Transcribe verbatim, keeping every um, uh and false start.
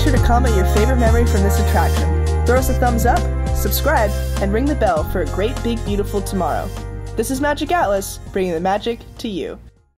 sure to comment your favorite memory from this attraction. Throw us a thumbs up, subscribe, and ring the bell for a great big beautiful tomorrow. This is Magic Atlas, bringing the magic to you.